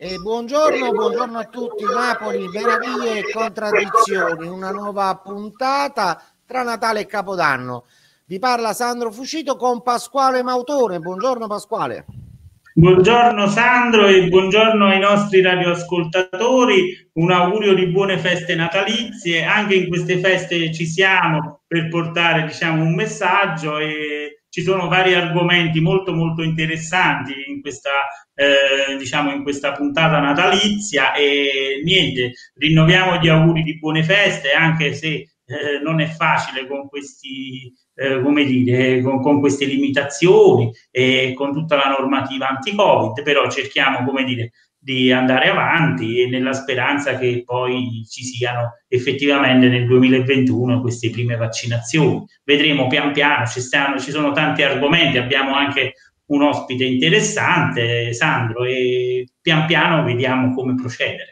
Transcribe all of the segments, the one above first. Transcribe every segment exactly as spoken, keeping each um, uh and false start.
E buongiorno, buongiorno a tutti. Napoli, meraviglie e contraddizioni, una nuova puntata tra Natale e Capodanno. Vi parla Sandro Fucito con Pasquale Mautone. Buongiorno Pasquale. Buongiorno Sandro e buongiorno ai nostri radioascoltatori, un augurio di buone feste natalizie. Anche in queste feste ci siamo per portare, diciamo, un messaggio, e ci sono vari argomenti molto molto interessanti in questa, eh, diciamo, in questa puntata natalizia. E niente, rinnoviamo gli auguri di buone feste, anche se eh, non è facile con questi Eh, come dire, con, con queste limitazioni e con tutta la normativa anti-Covid, però cerchiamo, come dire, di andare avanti, e nella speranza che poi ci siano effettivamente nel duemilaventuno queste prime vaccinazioni. Vedremo pian piano, ci, stanno, ci sono tanti argomenti, abbiamo anche un ospite interessante, Sandro, e pian piano vediamo come procedere.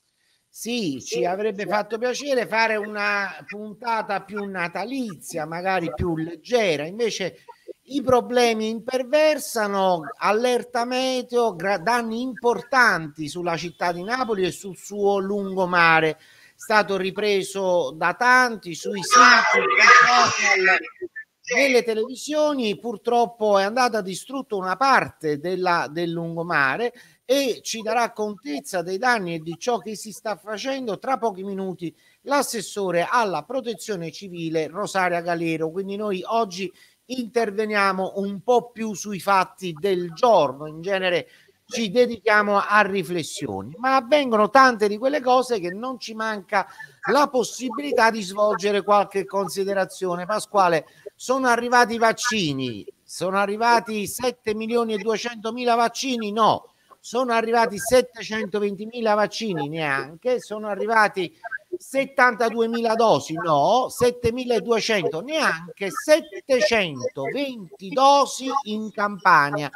Sì, ci avrebbe fatto piacere fare una puntata più natalizia, magari più leggera. Invece i problemi imperversano, allerta meteo, danni importanti sulla città di Napoli e sul suo lungomare. È stato ripreso da tanti sui siti, social, nelle televisioni. Purtroppo è andata distrutta una parte della, del lungomare, e ci darà contezza dei danni e di ciò che si sta facendo tra pochi minuti l'assessore alla protezione civile Rosaria Galero. Quindi noi oggi interveniamo un po' più sui fatti del giorno, in genere ci dedichiamo a riflessioni, ma avvengono tante di quelle cose che non ci manca la possibilità di svolgere qualche considerazione. Pasquale, sono arrivati i vaccini, sono arrivati sette milioni e duecentomila vaccini? No. Sono arrivati settecentoventimila vaccini? Neanche. Sono arrivati settantaduemila dosi? No. settemiladuecento? Neanche. settecentoventi dosi in Campania.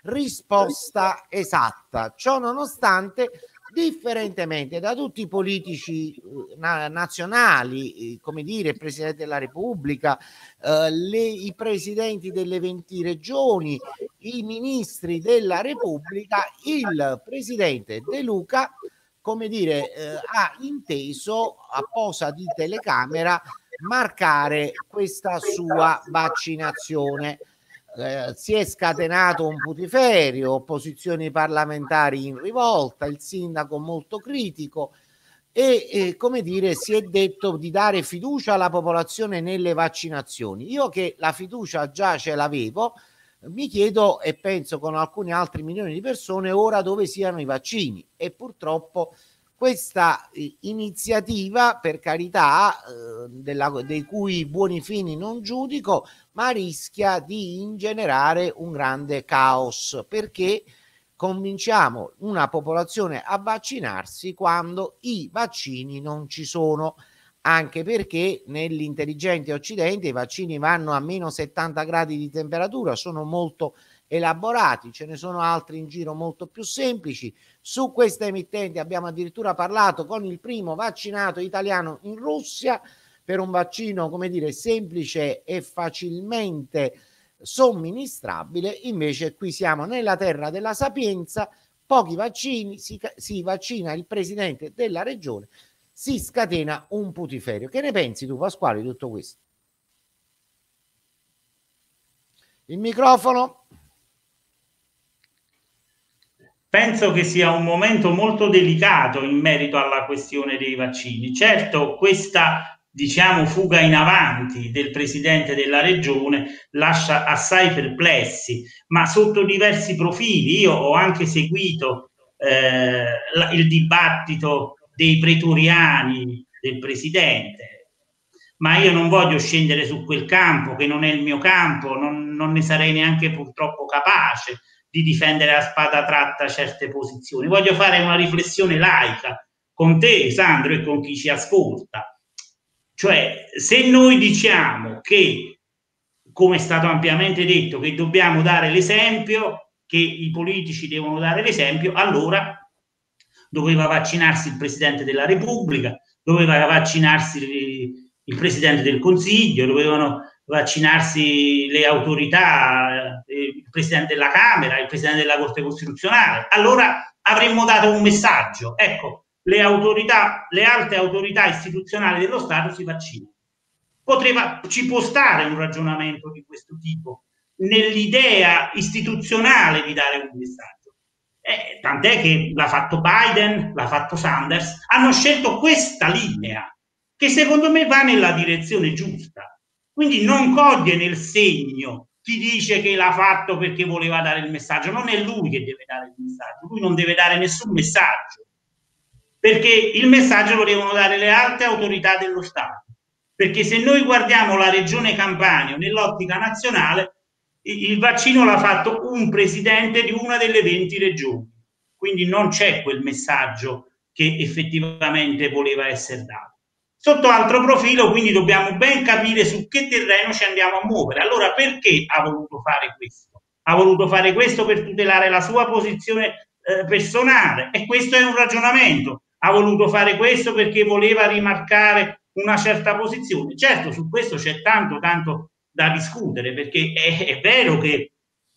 Risposta esatta. Ciò nonostante, differentemente da tutti i politici na- nazionali, eh, come dire, il Presidente della Repubblica, eh, le, i presidenti delle venti regioni, i ministri della Repubblica, il Presidente De Luca, come dire, eh, ha inteso a posa di telecamera marcare questa sua vaccinazione. Eh, si è scatenato un putiferio, opposizioni parlamentari in rivolta, il sindaco molto critico, e eh, come dire, si è detto di dare fiducia alla popolazione nelle vaccinazioni. Io, che la fiducia già ce l'avevo, mi chiedo, e penso con alcuni altri milioni di persone, ora dove siano i vaccini. E purtroppo questa eh, iniziativa, per carità, eh, della, dei cui buoni fini non giudico, ma rischia di ingenerare un grande caos, perché convinciamo una popolazione a vaccinarsi quando i vaccini non ci sono, anche perché nell'intelligente Occidente i vaccini vanno a meno settanta gradi di temperatura, sono molto elaborati, ce ne sono altri in giro molto più semplici. Su questa emittente abbiamo addirittura parlato con il primo vaccinato italiano in Russia per un vaccino, come dire, semplice e facilmente somministrabile. Invece qui siamo nella terra della sapienza, pochi vaccini, si, si vaccina il presidente della regione, si scatena un putiferio. Che ne pensi tu, Pasquale, di tutto questo? Il microfono. Penso che sia un momento molto delicato in merito alla questione dei vaccini. Certo, questa, diciamo, fuga in avanti del presidente della regione lascia assai perplessi, ma sotto diversi profili. Io ho anche seguito eh, la, il dibattito dei pretoriani del presidente, ma io non voglio scendere su quel campo, che non è il mio campo, non, non ne sarei neanche purtroppo capace di difendere a spada tratta certe posizioni. Voglio fare una riflessione laica con te, Sandro, e con chi ci ascolta. Cioè, se noi diciamo che, come è stato ampiamente detto, che dobbiamo dare l'esempio, che i politici devono dare l'esempio, allora doveva vaccinarsi il Presidente della Repubblica, doveva vaccinarsi il Presidente del Consiglio, dovevano vaccinarsi le autorità, il Presidente della Camera, il Presidente della Corte Costituzionale. Allora avremmo dato un messaggio. Ecco, le autorità, le alte autorità istituzionali dello Stato si vaccinano. Poteva, ci può stare un ragionamento di questo tipo nell'idea istituzionale di dare un messaggio. Eh, tant'è che l'ha fatto Biden, l'ha fatto Sanders, hanno scelto questa linea che secondo me va nella direzione giusta. Quindi non coglie nel segno chi dice che l'ha fatto perché voleva dare il messaggio. Non è lui che deve dare il messaggio, lui non deve dare nessun messaggio, perché il messaggio lo devono dare le alte autorità dello Stato. Perché se noi guardiamo la regione Campania nell'ottica nazionale, il vaccino l'ha fatto un presidente di una delle venti regioni, quindi non c'è quel messaggio che effettivamente voleva essere dato. Sotto altro profilo, quindi dobbiamo ben capire su che terreno ci andiamo a muovere. Allora, perché ha voluto fare questo? Ha voluto fare questo per tutelare la sua posizione eh, personale, e questo è un ragionamento. Ha voluto fare questo perché voleva rimarcare una certa posizione. Certo, su questo c'è tanto, tanto da discutere, perché è, è vero che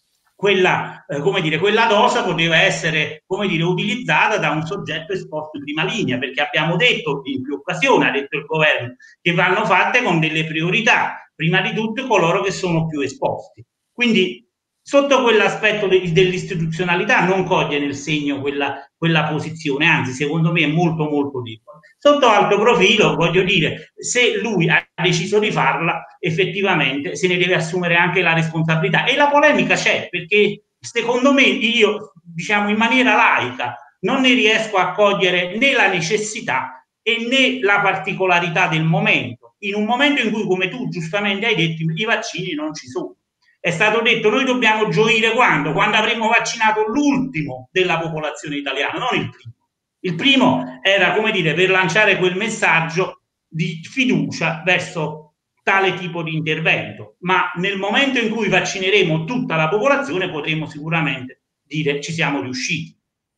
quella, eh, come dire, quella dosa poteva essere, come dire, utilizzata da un soggetto esposto in prima linea, perché abbiamo detto in più occasioni, ha detto il governo, che vanno fatte con delle priorità, prima di tutto coloro che sono più esposti. Quindi sotto quell'aspetto de- dell'istituzionalità non coglie nel segno quella, quella posizione, anzi secondo me è molto molto debole. Sotto altro profilo, voglio dire, se lui ha deciso di farla, effettivamente se ne deve assumere anche la responsabilità, e la polemica c'è, perché secondo me io, diciamo in maniera laica, non ne riesco a cogliere né la necessità e né la particolarità del momento, in un momento in cui, come tu giustamente hai detto, i vaccini non ci sono. È stato detto noi dobbiamo gioire quando? Quando avremo vaccinato l'ultimo della popolazione italiana, non il primo. Il primo era, come dire, per lanciare quel messaggio di fiducia verso tale tipo di intervento, ma nel momento in cui vaccineremo tutta la popolazione potremo sicuramente dire ci siamo riusciti.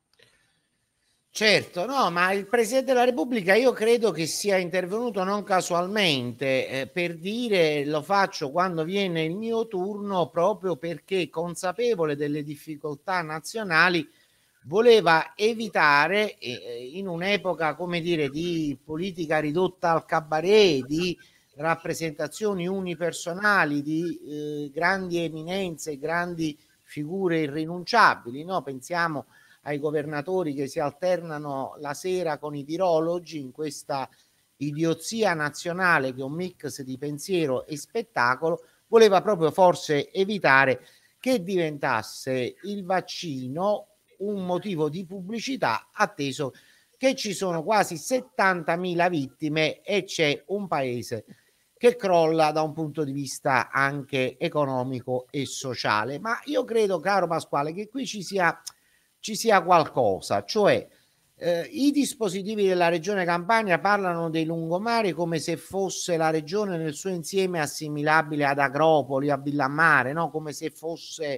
Certo, no, ma il Presidente della Repubblica io credo che sia intervenuto non casualmente, eh, per dire lo faccio quando viene il mio turno, proprio perché consapevole delle difficoltà nazionali voleva evitare, eh, in un'epoca, come dire, di politica ridotta al cabaret, di rappresentazioni unipersonali, di eh, grandi eminenze, grandi figure irrinunciabili, no? Pensiamo ai governatori che si alternano la sera con i virologi in questa idiozia nazionale che è un mix di pensiero e spettacolo, voleva proprio forse evitare che diventasse il vaccino un motivo di pubblicità, atteso che ci sono quasi settantamila vittime e c'è un paese che crolla da un punto di vista anche economico e sociale. Ma io credo, caro Pasquale, che qui ci sia ci sia qualcosa, cioè eh, i dispositivi della regione Campania parlano dei lungomari come se fosse la regione nel suo insieme assimilabile ad Agropoli, a Villammare, no? Come se fosse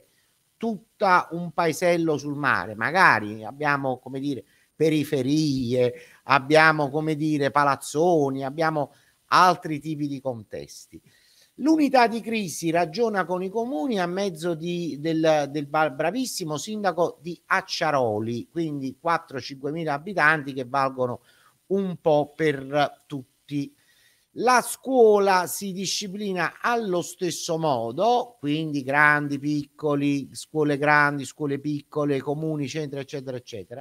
tutta un paesello sul mare. Magari abbiamo, come dire, periferie, abbiamo, come dire, palazzoni, abbiamo altri tipi di contesti. L'unità di crisi ragiona con i comuni a mezzo di, del, del bravissimo sindaco di Acciaroli, quindi quattro cinque mila abitanti che valgono un po' per tutti. La scuola si disciplina allo stesso modo, quindi grandi, piccoli, scuole grandi, scuole piccole, comuni, centri, eccetera, eccetera.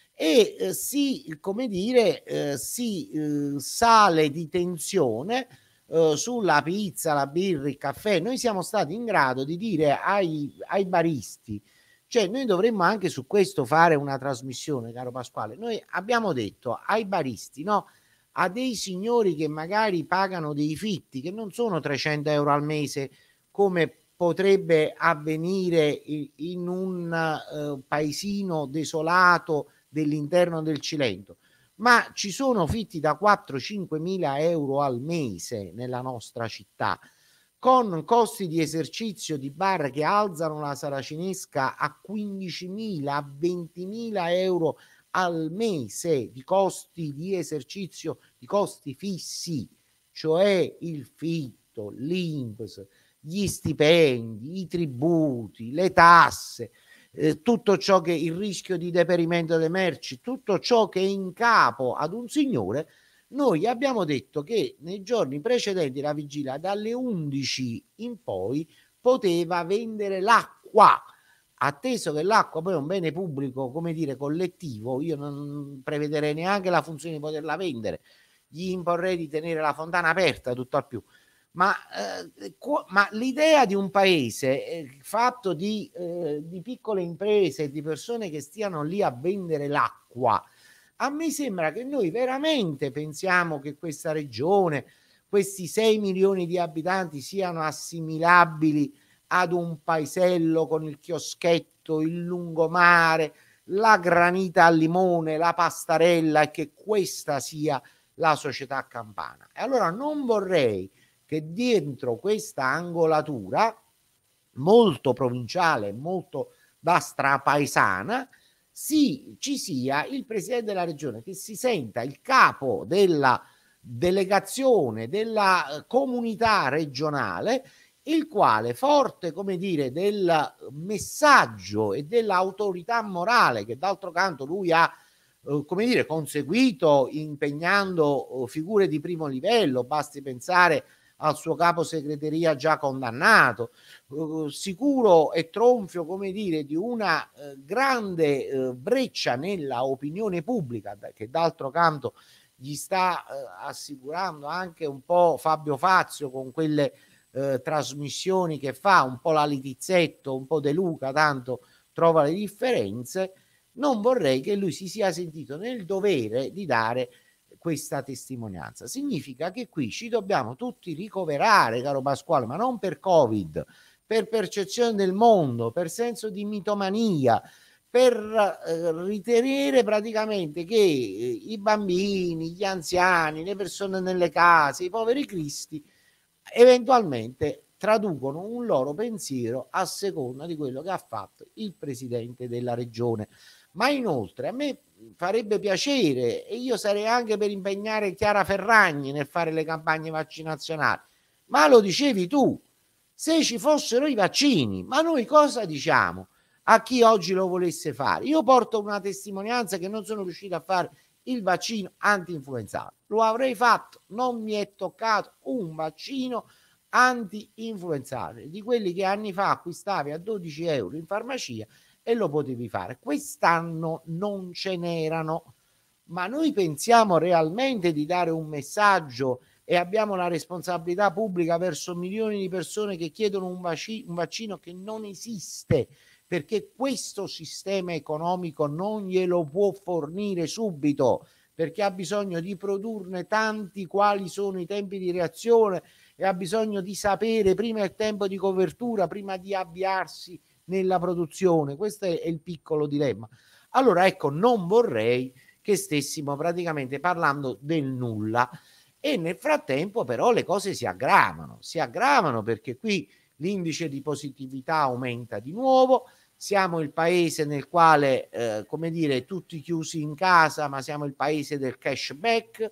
E eh, si, come dire, eh, si eh, sale di tensione Uh, sulla pizza, la birra, il caffè. Noi siamo stati in grado di dire ai, ai baristi, cioè noi dovremmo anche su questo fare una trasmissione, caro Pasquale. Noi abbiamo detto ai baristi, no, a dei signori che magari pagano dei fitti che non sono trecento euro al mese come potrebbe avvenire in un uh, paesino desolato dell'interno del Cilento, ma ci sono fitti da quattro cinque mila euro al mese nella nostra città, con costi di esercizio di bar che alzano la saracinesca a quindicimila, a ventimila euro al mese di costi di esercizio, di costi fissi, cioè il fitto, l'I N P S, gli stipendi, i tributi, le tasse. eh, tutto ciò che il rischio di deperimento delle merci, tutto ciò che è in capo ad un signore, noi abbiamo detto che nei giorni precedenti la vigilia, dalle undici in poi, poteva vendere l'acqua, atteso che l'acqua poi è un bene pubblico, come dire, collettivo. Io non prevederei neanche la funzione di poterla vendere, gli imporrei di tenere la fontana aperta, tutt'al più. Ma, eh, ma l'idea di un paese eh, fatto di, eh, di piccole imprese, di persone che stiano lì a vendere l'acqua, a me sembra che noi veramente pensiamo che questa regione, questi sei milioni di abitanti, siano assimilabili ad un paesello con il chioschetto, il lungomare, la granita al limone, la pastarella, e che questa sia la società campana. E allora non vorrei che dentro questa angolatura molto provinciale, molto da strapaesana, sì, ci sia il presidente della regione che si senta il capo della delegazione della comunità regionale, il quale, forte, come dire, del messaggio e dell'autorità morale che d'altro canto lui ha eh, come dire, conseguito impegnando eh, figure di primo livello, basti pensare al suo capo segreteria già condannato, eh, sicuro e tronfio, come dire, di una eh, grande eh, breccia nella opinione pubblica, che d'altro canto gli sta eh, assicurando anche un po' Fabio Fazio con quelle eh, trasmissioni che fa, un po' la Litizzetto, un po' De Luca, tanto trova le differenze. Non vorrei che lui si sia sentito nel dovere di dare questa testimonianza. Significa che qui ci dobbiamo tutti ricoverare, caro Pasquale, ma non per Covid, per percezione del mondo, per senso di mitomania, per eh, ritenere praticamente che eh, i bambini, gli anziani, le persone nelle case, i poveri cristi, eventualmente traducono un loro pensiero a seconda di quello che ha fatto il presidente della regione. Ma inoltre a me farebbe piacere, e io sarei anche per impegnare Chiara Ferragni nel fare le campagne vaccinazionali, ma lo dicevi tu, se ci fossero i vaccini, ma noi cosa diciamo a chi oggi lo volesse fare? Io porto una testimonianza che non sono riuscito a fare il vaccino anti-influenzale, lo avrei fatto, non mi è toccato un vaccino anti-influenzale di quelli che anni fa acquistavi a dodici euro in farmacia e lo potevi fare. Quest'anno non ce n'erano, ma noi pensiamo realmente di dare un messaggio e abbiamo la responsabilità pubblica verso milioni di persone che chiedono un, vac- un vaccino che non esiste, perché questo sistema economico non glielo può fornire subito, perché ha bisogno di produrne tanti, quali sono i tempi di reazione, e ha bisogno di sapere prima il tempo di copertura, prima di avviarsi nella produzione. Questo è il piccolo dilemma. Allora ecco, non vorrei che stessimo praticamente parlando del nulla, e nel frattempo però le cose si aggravano, si aggravano perché qui l'indice di positività aumenta di nuovo, siamo il paese nel quale, eh, come dire, tutti chiusi in casa, ma siamo il paese del cashback,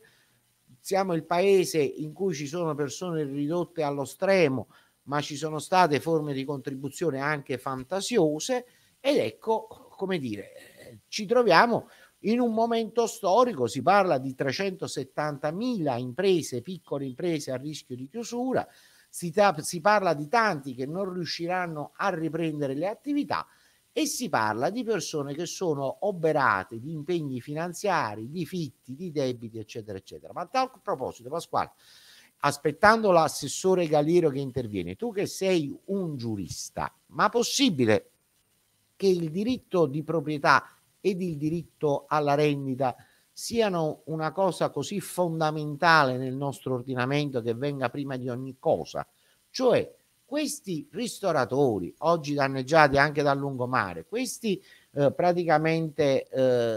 siamo il paese in cui ci sono persone ridotte allo stremo, ma ci sono state forme di contribuzione anche fantasiose, ed ecco, come dire, ci troviamo in un momento storico, si parla di trecentosettantamila imprese, piccole imprese a rischio di chiusura, si, ta- si parla di tanti che non riusciranno a riprendere le attività, e si parla di persone che sono oberate di impegni finanziari, di fitti, di debiti, eccetera, eccetera. Ma a tal proposito, Pasquale, aspettando l'assessore Galiero che interviene, tu che sei un giurista, ma possibile che il diritto di proprietà ed il diritto alla rendita siano una cosa così fondamentale nel nostro ordinamento che venga prima di ogni cosa? Cioè, questi ristoratori, oggi danneggiati anche dal lungomare, questi eh, praticamente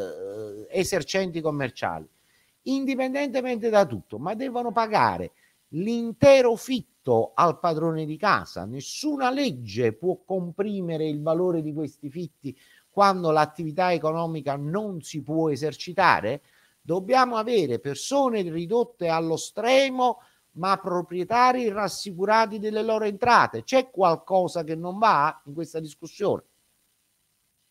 eh, esercenti commerciali, indipendentemente da tutto, ma devono pagare l'intero fitto al padrone di casa. Nessuna legge può comprimere il valore di questi fitti quando l'attività economica non si può esercitare. Dobbiamo avere persone ridotte allo stremo, ma proprietari rassicurati delle loro entrate. C'è qualcosa che non va in questa discussione?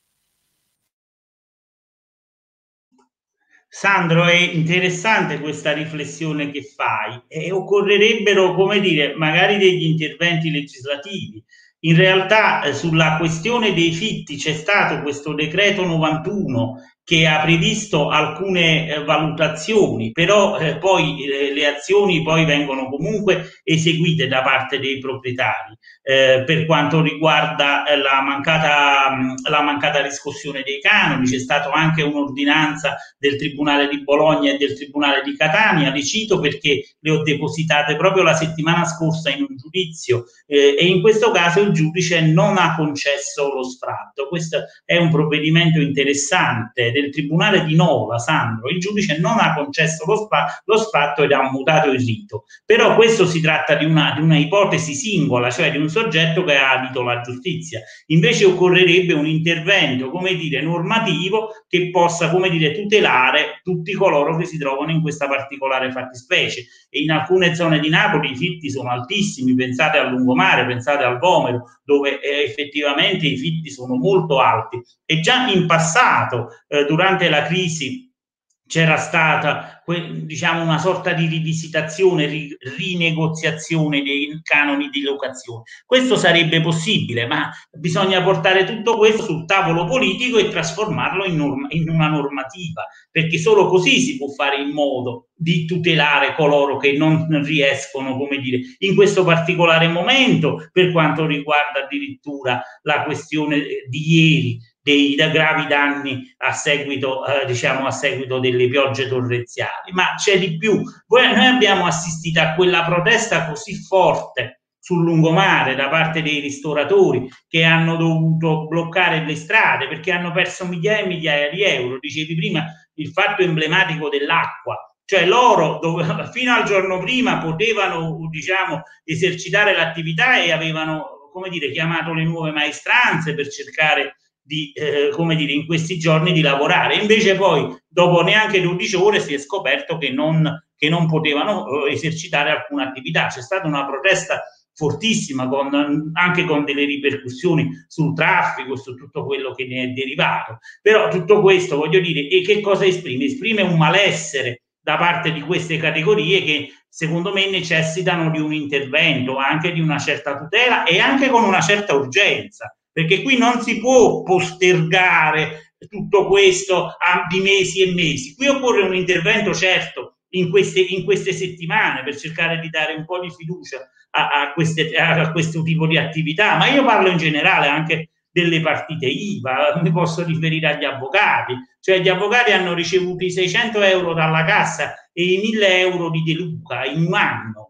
Sandro, è interessante questa riflessione che fai e occorrerebbero, come dire, magari degli interventi legislativi. In realtà eh, sulla questione dei fitti c'è stato questo decreto novantuno che ha previsto alcune eh, valutazioni, però eh, poi eh, le azioni poi vengono comunque eseguite da parte dei proprietari. Eh, per quanto riguarda eh, la, mancata, mh, la mancata riscossione dei canoni, c'è stata anche un'ordinanza del Tribunale di Bologna e del Tribunale di Catania, le cito perché le ho depositate proprio la settimana scorsa in un giudizio eh, e in questo caso il giudice non ha concesso lo sfratto. Questo è un provvedimento interessante del Tribunale di Nova, Sandro. Il giudice non ha concesso lo, spa, lo sfratto ed ha mutato il rito. Però questo si tratta di una, di una ipotesi singola, cioè di un soggetto che ha adito la giustizia. Invece occorrerebbe un intervento, come dire, normativo che possa, come dire, tutelare tutti coloro che si trovano in questa particolare fattispecie. E in alcune zone di Napoli i fitti sono altissimi, pensate al lungomare, pensate al Vomero, dove eh, effettivamente i fitti sono molto alti. E già in passato, eh, durante la crisi, c'era stata, diciamo, una sorta di rivisitazione, ri, rinegoziazione dei canoni di locazione. Questo sarebbe possibile, ma bisogna portare tutto questo sul tavolo politico e trasformarlo in, norma, in una normativa, perché solo così si può fare in modo di tutelare coloro che non riescono, come dire, in questo particolare momento, per quanto riguarda addirittura la questione di ieri, dei gravi danni a seguito, eh, diciamo, a seguito delle piogge torrenziali. Ma c'è di più. Noi abbiamo assistito a quella protesta così forte sul lungomare da parte dei ristoratori che hanno dovuto bloccare le strade perché hanno perso migliaia e migliaia di euro. Dicevi prima il fatto emblematico dell'acqua. Cioè loro dove, fino al giorno prima potevano, diciamo, esercitare l'attività e avevano, come dire, chiamato le nuove maestranze per cercare di, eh, come dire, in questi giorni di lavorare. Invece poi, dopo neanche dodici ore, si è scoperto che non, che non potevano eh, esercitare alcuna attività. C'è stata una protesta fortissima, con, anche con delle ripercussioni sul traffico, su tutto quello che ne è derivato. Però tutto questo, voglio dire, e che cosa esprime? Esprime un malessere da parte di queste categorie che secondo me necessitano di un intervento, anche di una certa tutela e anche con una certa urgenza, perché qui non si può postergare tutto questo a, di mesi e mesi. Qui occorre un intervento certo in queste, in queste settimane per cercare di dare un po' di fiducia a, a, queste, a questo tipo di attività, ma io parlo in generale anche delle partite I V A, mi posso riferire agli avvocati, cioè gli avvocati hanno ricevuto i seicento euro dalla cassa e i mille euro di De Luca in un anno.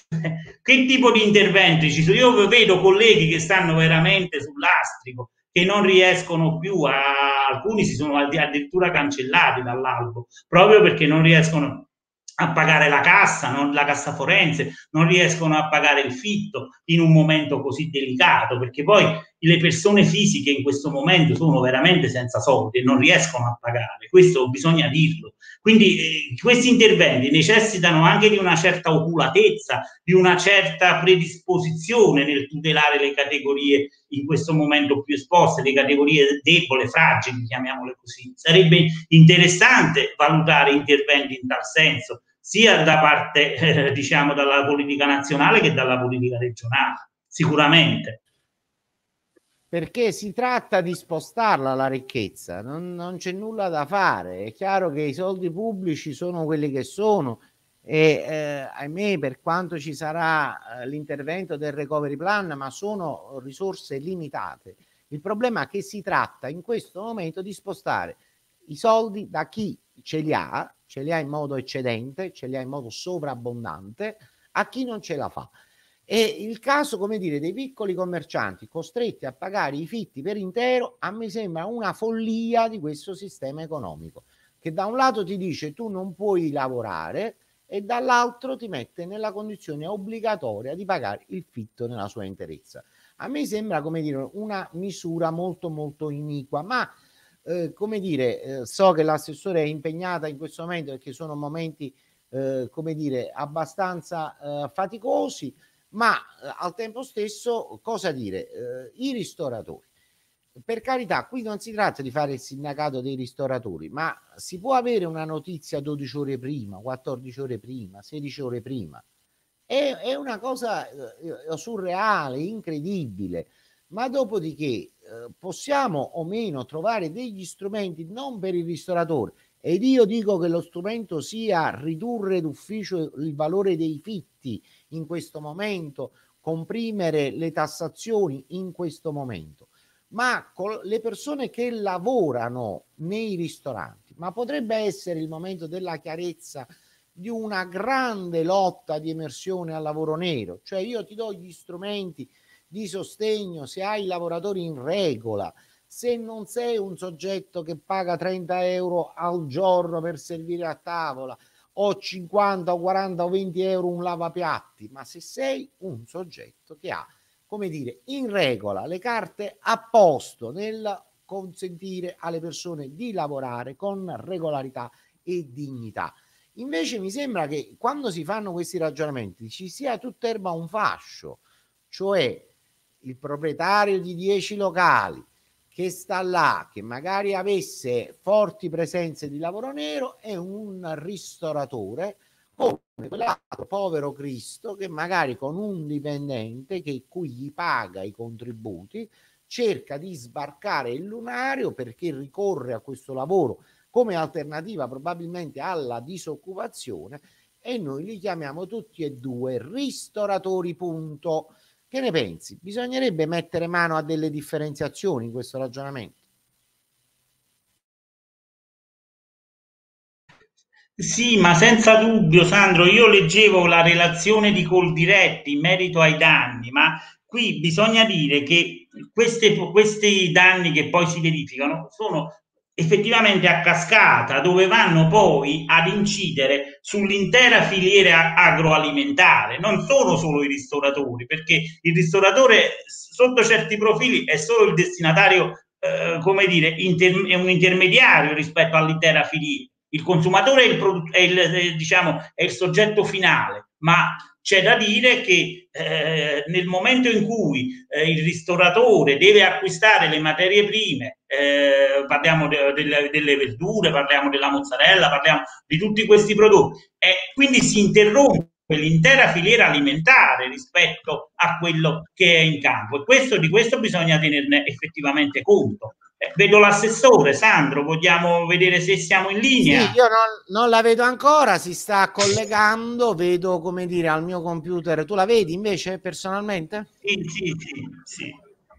Che tipo di interventi ci sono? Io vedo colleghi che stanno veramente sull'astrico, che non riescono più a, alcuni si sono addirittura cancellati dall'albo proprio perché non riescono a pagare la cassa, non, la cassa forense, non riescono a pagare il fitto in un momento così delicato, perché poi le persone fisiche in questo momento sono veramente senza soldi e non riescono a pagare, questo bisogna dirlo. Quindi eh, questi interventi necessitano anche di una certa oculatezza, di una certa predisposizione nel tutelare le categorie in questo momento più esposte, le categorie deboli, fragili, chiamiamole così. Sarebbe interessante valutare interventi in tal senso, sia da parte, eh, diciamo, dalla politica nazionale che dalla politica regionale, sicuramente. Perché si tratta di spostarla la ricchezza, non, non c'è nulla da fare. È chiaro che i soldi pubblici sono quelli che sono e eh, ahimè, per quanto ci sarà eh, l'intervento del recovery plan, ma sono risorse limitate. Il problema è che si tratta in questo momento di spostare i soldi da chi ce li ha, ce li ha in modo eccedente, ce li ha in modo sovrabbondante, a chi non ce la fa. E il caso, come dire, dei piccoli commercianti costretti a pagare i fitti per intero, a me sembra una follia di questo sistema economico, che da un lato ti dice tu non puoi lavorare e dall'altro ti mette nella condizione obbligatoria di pagare il fitto nella sua interezza. A me sembra, come dire, una misura molto molto iniqua, ma eh, come dire, eh, so che l'assessore è impegnata in questo momento perché sono momenti, eh, come dire, abbastanza eh, faticosi, ma eh, al tempo stesso cosa dire? Eh, I ristoratori per carità, qui non si tratta di fare il sindacato dei ristoratori, ma si può avere una notizia dodici ore prima, quattordici ore prima, sedici ore prima. È, è una cosa eh, surreale, incredibile. Ma dopodiché eh, possiamo o meno trovare degli strumenti non per il ristoratore, ed io dico che lo strumento sia ridurre d'ufficio il valore dei fitti in questo momento, comprimere le tassazioni in questo momento, ma con le persone che lavorano nei ristoranti. Ma potrebbe essere il momento della chiarezza, di una grande lotta di emersione al lavoro nero, cioè io ti do gli strumenti di sostegno se hai lavoratori in regola, se non sei un soggetto che paga trenta euro al giorno per servire a tavola, o cinquanta o quaranta o venti euro un lavapiatti, ma se sei un soggetto che ha, come dire, in regola le carte a posto nel consentire alle persone di lavorare con regolarità e dignità. Invece mi sembra che quando si fanno questi ragionamenti ci sia tutt'erba un fascio, cioè il proprietario di dieci locali che sta là, che magari avesse forti presenze di lavoro nero, è un ristoratore come quell'altro povero Cristo che magari con un dipendente che cui gli paga i contributi cerca di sbarcare il lunario perché ricorre a questo lavoro come alternativa probabilmente alla disoccupazione, e noi li chiamiamo tutti e due ristoratori, punto. Che ne pensi? Bisognerebbe mettere mano a delle differenziazioni in questo ragionamento. Sì, ma senza dubbio, Sandro, io leggevo la relazione di Coldiretti in merito ai danni, ma qui bisogna dire che queste, questi danni che poi si verificano sono effettivamente a cascata, dove vanno poi ad incidere sull'intera filiera agroalimentare. Non sono solo i ristoratori, perché il ristoratore sotto certi profili è solo il destinatario, eh, come dire, inter- è un intermediario rispetto all'intera filiera. Il consumatore è il, è il, diciamo, è il soggetto finale, ma c'è da dire che eh, nel momento in cui eh, il ristoratore deve acquistare le materie prime, eh, parliamo de, de, delle verdure, parliamo della mozzarella, parliamo di tutti questi prodotti, e quindi si interrompe l'intera filiera alimentare rispetto a quello che è in campo, e questo, di questo bisogna tenerne effettivamente conto. Eh, vedo l'assessore Sandro, vogliamo vedere se siamo in linea? Sì, io non, non la vedo ancora, si sta collegando, vedo, come dire, al mio computer. Tu la vedi invece personalmente? Sì, sì, sì, sì.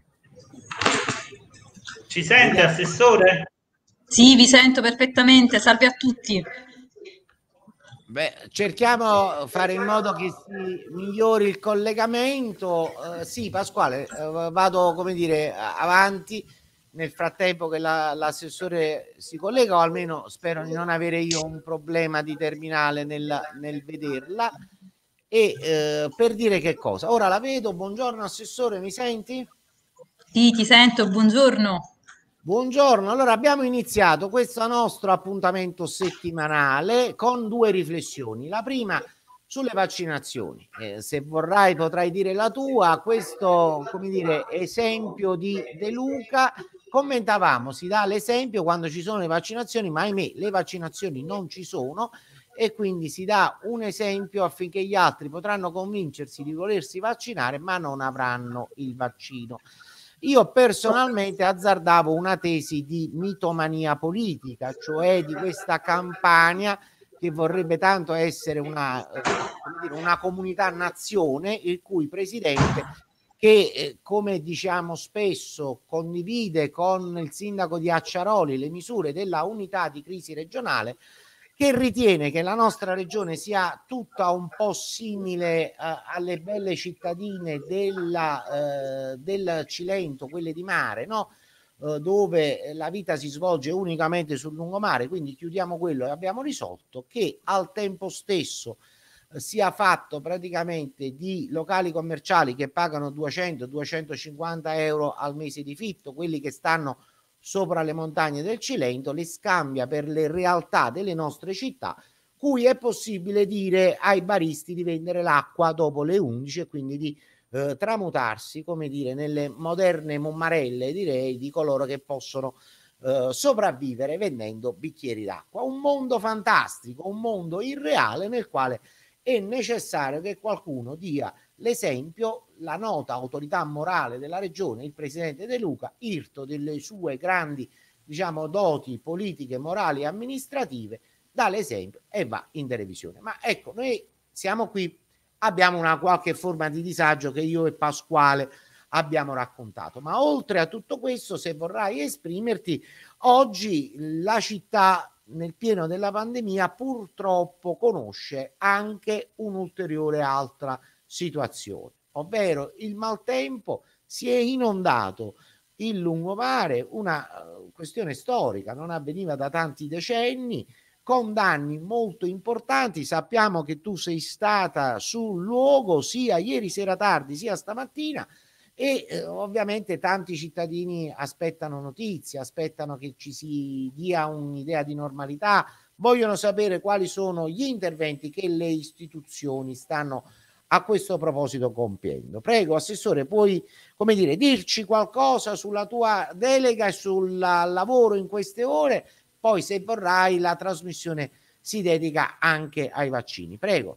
Ci sente, Vediamo. assessore? Sì, vi sento perfettamente, salve a tutti. Beh, cerchiamo di fare in modo che si migliori il collegamento. Eh, sì, Pasquale, eh, vado, come dire, avanti nel frattempo che la, l'assessore si collega, o almeno spero di non avere io un problema di terminale nel, nel vederla. E eh, per dire che cosa? Ora la vedo. Buongiorno assessore, mi senti? Sì, ti sento, buongiorno. Buongiorno, allora abbiamo iniziato questo nostro appuntamento settimanale con due riflessioni. La prima sulle vaccinazioni, eh, se vorrai potrai dire la tua. Questo, come dire, esempio di De Luca, commentavamo, si dà l'esempio quando ci sono le vaccinazioni, ma ahimè le vaccinazioni non ci sono, e quindi si dà un esempio affinché gli altri potranno convincersi di volersi vaccinare ma non avranno il vaccino. Io personalmente azzardavo una tesi di mitomania politica, cioè di questa campagna che vorrebbe tanto essere una, eh, come dire, una comunità nazione, il cui presidente, che eh, come diciamo spesso condivide con il sindaco di Acciaroli le misure della unità di crisi regionale, che ritiene che la nostra regione sia tutta un po' simile eh, alle belle cittadine della, eh, del Cilento, quelle di mare, no? Eh, dove la vita si svolge unicamente sul lungomare, quindi chiudiamo quello e abbiamo risolto, che al tempo stesso eh, sia fatto praticamente di locali commerciali che pagano duecento duecentocinquanta euro al mese di fitto, quelli che stanno sopra le montagne del Cilento, le scambia per le realtà delle nostre città, cui è possibile dire ai baristi di vendere l'acqua dopo le undici e quindi di eh, tramutarsi, come dire, nelle moderne mommarelle, direi, di coloro che possono eh, sopravvivere vendendo bicchieri d'acqua. Un mondo fantastico, un mondo irreale nel quale è necessario che qualcuno dia l'esempio. La nota autorità morale della regione, il presidente De Luca, irto delle sue grandi, diciamo, doti politiche, morali e amministrative, dà l'esempio e va in televisione. Ma ecco, noi siamo qui, abbiamo una qualche forma di disagio che io e Pasquale abbiamo raccontato, ma oltre a tutto questo, se vorrai esprimerti, oggi la città nel pieno della pandemia purtroppo conosce anche un'ulteriore altra situazione, ovvero il maltempo. Si è inondato il lungomare, una uh, questione storica, non avveniva da tanti decenni, con danni molto importanti. Sappiamo che tu sei stata sul luogo sia ieri sera tardi sia stamattina e eh, ovviamente tanti cittadini aspettano notizie, aspettano che ci si dia un'idea di normalità, vogliono sapere quali sono gli interventi che le istituzioni stanno a questo proposito compiendo. Prego, Assessore, puoi, come dire, dirci qualcosa sulla tua delega e sul lavoro in queste ore? Poi, se vorrai, la trasmissione si dedica anche ai vaccini. Prego.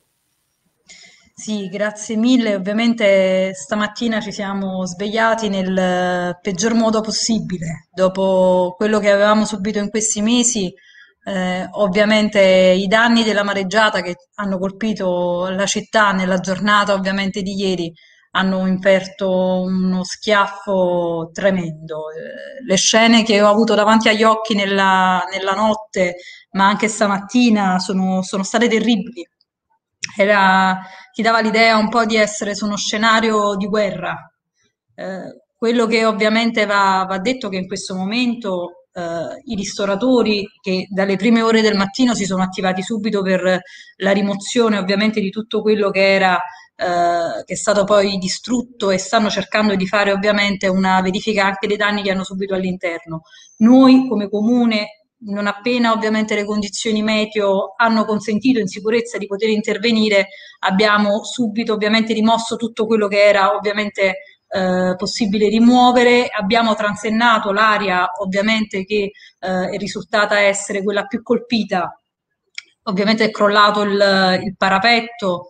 Sì, grazie mille. Ovviamente stamattina ci siamo svegliati nel peggior modo possibile. Dopo quello che avevamo subito in questi mesi, eh, ovviamente i danni della mareggiata che hanno colpito la città nella giornata ovviamente di ieri hanno inferto uno schiaffo tremendo. Eh, Le scene che ho avuto davanti agli occhi nella, nella notte, ma anche stamattina, sono, sono state terribili. Era, ti dava l'idea un po' di essere su uno scenario di guerra. Eh, quello che ovviamente va, va detto che in questo momento eh, i ristoratori che dalle prime ore del mattino si sono attivati subito per la rimozione ovviamente di tutto quello che era eh, che è stato poi distrutto e stanno cercando di fare ovviamente una verifica anche dei danni che hanno subito all'interno. Noi come comune, non appena ovviamente le condizioni meteo hanno consentito in sicurezza di poter intervenire, abbiamo subito ovviamente rimosso tutto quello che era ovviamente eh, possibile rimuovere. Abbiamo transennato l'area ovviamente che eh, è risultata essere quella più colpita. Ovviamente è crollato il, il parapetto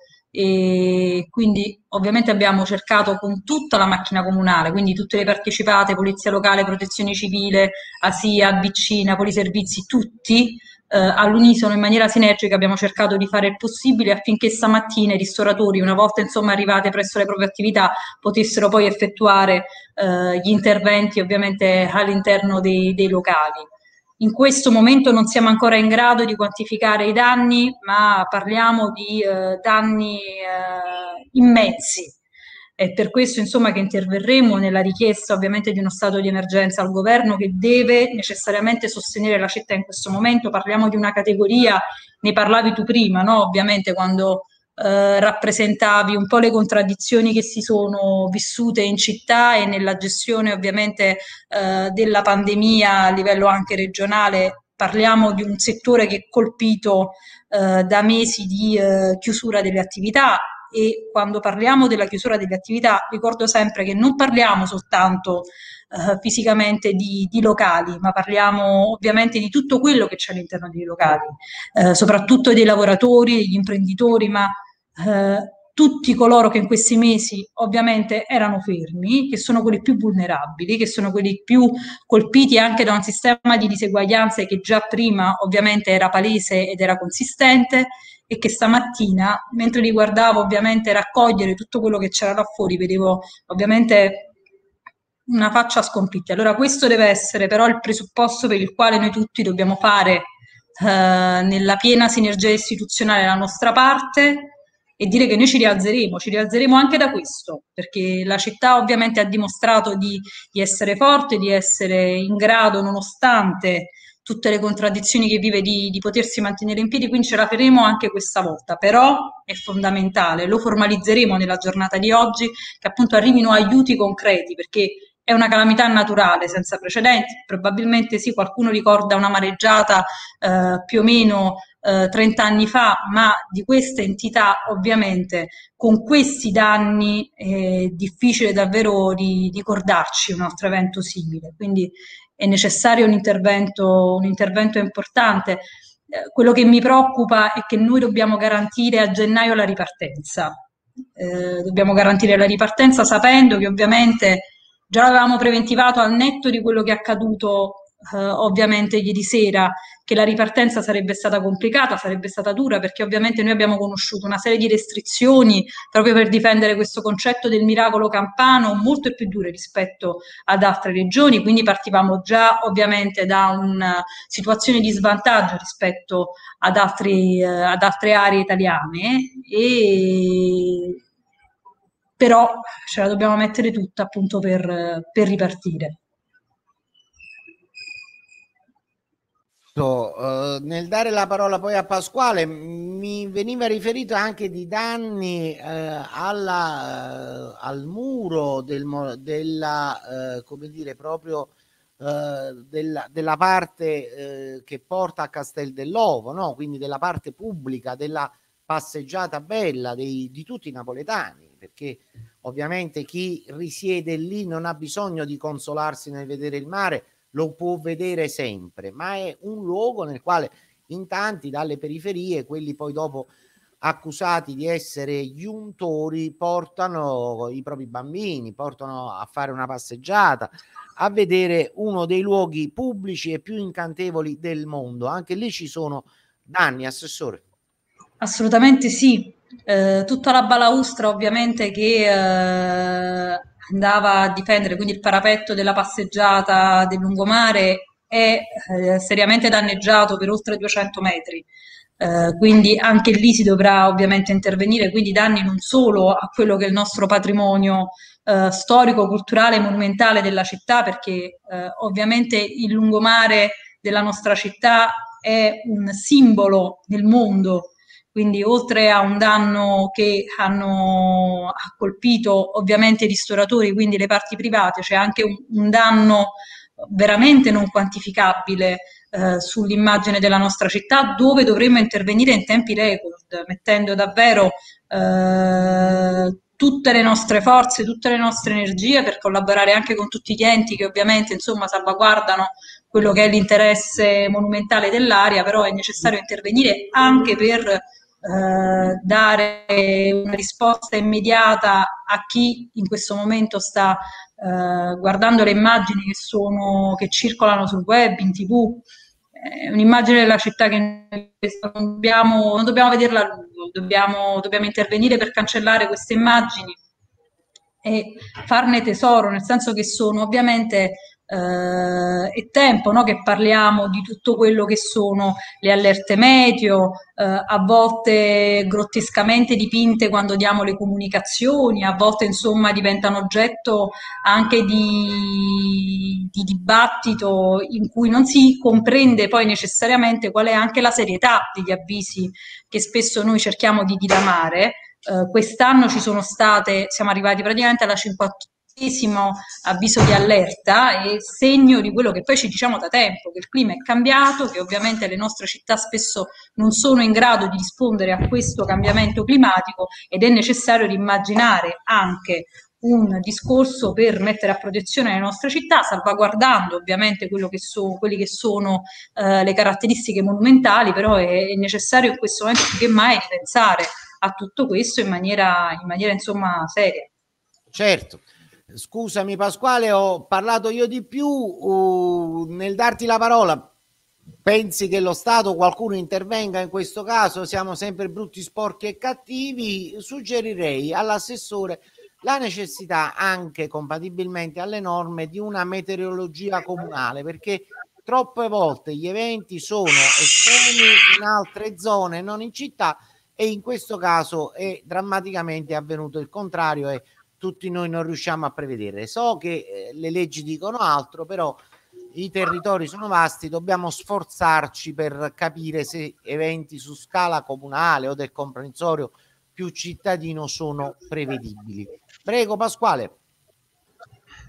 e quindi ovviamente abbiamo cercato con tutta la macchina comunale, quindi tutte le partecipate, Polizia Locale, Protezione Civile, A S I A, Vicina, Poliservizi, tutti eh, all'unisono in maniera sinergica abbiamo cercato di fare il possibile affinché stamattina i ristoratori, una volta insomma arrivate presso le proprie attività, potessero poi effettuare eh, gli interventi ovviamente all'interno dei, dei locali. In questo momento non siamo ancora in grado di quantificare i danni, ma parliamo di eh, danni eh, immensi. È per questo insomma che interverremo nella richiesta ovviamente di uno stato di emergenza al governo che deve necessariamente sostenere la città in questo momento. Parliamo di una categoria, ne parlavi tu prima, no? Ovviamente quando eh, rappresentavi un po' le contraddizioni che si sono vissute in città e nella gestione ovviamente eh, della pandemia a livello anche regionale. Parliamo di un settore che è colpito eh, da mesi di eh, chiusura delle attività, e quando parliamo della chiusura delle attività ricordo sempre che non parliamo soltanto eh, fisicamente di, di locali, ma parliamo ovviamente di tutto quello che c'è all'interno dei locali, eh, soprattutto dei lavoratori, degli imprenditori, ma eh, tutti coloro che in questi mesi ovviamente erano fermi, che sono quelli più vulnerabili, che sono quelli più colpiti anche da un sistema di diseguaglianze che già prima ovviamente era palese ed era consistente, e che stamattina, mentre li guardavo ovviamente raccogliere tutto quello che c'era là fuori, vedevo ovviamente una faccia sconfitta. Allora questo deve essere però il presupposto per il quale noi tutti dobbiamo fare eh, nella piena sinergia istituzionale la nostra parte e dire che noi ci rialzeremo, ci rialzeremo anche da questo, perché la città ovviamente ha dimostrato di, di essere forte, di essere in grado, nonostante tutte le contraddizioni che vive, di, di potersi mantenere in piedi, quindi ce la faremo anche questa volta. Però è fondamentale, lo formalizzeremo nella giornata di oggi, che appunto arrivino aiuti concreti, perché è una calamità naturale senza precedenti, probabilmente sì, qualcuno ricorda una mareggiata eh, più o meno eh, trenta anni fa, ma di questa entità ovviamente con questi danni è difficile davvero di ricordarci un altro evento simile, quindi è necessario un intervento, un intervento importante. Eh, quello che mi preoccupa è che noi dobbiamo garantire a gennaio la ripartenza. Eh, dobbiamo garantire la ripartenza sapendo che ovviamente già l'avevamo preventivato al netto di quello che è accaduto eh, ovviamente ieri sera, che la ripartenza sarebbe stata complicata, sarebbe stata dura, perché ovviamente noi abbiamo conosciuto una serie di restrizioni proprio per difendere questo concetto del miracolo campano, molto più dure rispetto ad altre regioni, quindi partivamo già ovviamente da una situazione di svantaggio rispetto ad, altri, eh, ad altre aree italiane, e però ce la dobbiamo mettere tutta appunto per, per ripartire. Uh, nel dare la parola poi a Pasquale, mi veniva riferito anche di danni uh, alla, uh, al muro del, della, uh, come dire, proprio uh, della, della parte uh, che porta a Castel dell'Ovo, no? Quindi della parte pubblica, della passeggiata bella dei, di tutti i napoletani, perché ovviamente chi risiede lì non ha bisogno di consolarsi nel vedere il mare, lo può vedere sempre, ma è un luogo nel quale in tanti dalle periferie, quelli poi dopo accusati di essere gli untori, portano i propri bambini, portano a fare una passeggiata, a vedere uno dei luoghi pubblici e più incantevoli del mondo. Anche lì ci sono danni, Assessore? Assolutamente sì. Eh, tutta la balaustra ovviamente che eh, andava a difendere, quindi il parapetto della passeggiata del lungomare è eh, seriamente danneggiato per oltre duecento metri. Eh, quindi anche lì si dovrà ovviamente intervenire, quindi danni non solo a quello che è il nostro patrimonio eh, storico, culturale, monumentale della città, perché eh, ovviamente il lungomare della nostra città è un simbolo nel mondo. Quindi oltre a un danno che hanno ha colpito ovviamente i ristoratori, quindi le parti private, c'è anche un, un danno veramente non quantificabile eh, sull'immagine della nostra città, dove dovremmo intervenire in tempi record, mettendo davvero eh, tutte le nostre forze, tutte le nostre energie per collaborare anche con tutti gli enti che ovviamente insomma salvaguardano quello che è l'interesse monumentale dell'area, però è necessario intervenire anche per Eh, dare una risposta immediata a chi in questo momento sta eh, guardando le immagini che, sono, che circolano sul web, in tv. È un'immagine della città che non dobbiamo, non dobbiamo vederla a lungo, dobbiamo, dobbiamo intervenire per cancellare queste immagini e farne tesoro, nel senso che sono ovviamente eh, è tempo, no, che parliamo di tutto quello che sono le allerte meteo, eh, a volte grottescamente dipinte quando diamo le comunicazioni, a volte insomma diventano oggetto anche di, di dibattito in cui non si comprende poi necessariamente qual è anche la serietà degli avvisi che spesso noi cerchiamo di diramare. Uh, quest'anno ci sono state, siamo arrivati praticamente alla cinquantesimo avviso di allerta, e segno di quello che poi ci diciamo da tempo, che il clima è cambiato, che ovviamente le nostre città spesso non sono in grado di rispondere a questo cambiamento climatico, ed è necessario rimmaginare anche un discorso per mettere a protezione le nostre città, salvaguardando ovviamente quello che so, quelli che sono uh, le caratteristiche monumentali, però è, è necessario in questo momento più che mai ripensare a tutto questo in maniera, in maniera insomma seria. Certo. Scusami Pasquale, ho parlato io di più. Uh, nel darti la parola, pensi che lo Stato, qualcuno intervenga in questo caso? Siamo sempre brutti, sporchi e cattivi. Suggerirei all'assessore la necessità, anche compatibilmente alle norme, di una meteorologia comunale, perché troppe volte gli eventi sono estremi in altre zone, non in città, e in questo caso è drammaticamente avvenuto il contrario e tutti noi non riusciamo a prevedere. So che eh, le leggi dicono altro, però i territori sono vasti, dobbiamo sforzarci per capire se eventi su scala comunale o del comprensorio più cittadino sono prevedibili. Prego Pasquale.